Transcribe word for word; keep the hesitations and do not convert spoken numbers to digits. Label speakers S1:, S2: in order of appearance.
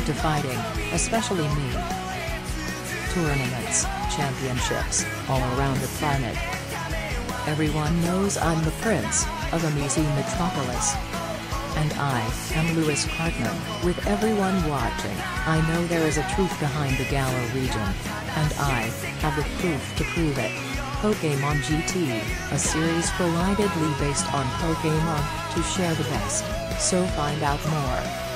S1: to fighting, especially me. Tournaments, championships, all around the planet. Everyone knows I'm the prince of Amici Metropolis. And I am Lewis Cartman. With everyone watching, I know there is a truth behind the Galar region. And I have the proof to prove it. Pokémon G T, a series collidedly based on Pokémon, to share the best. So find out more.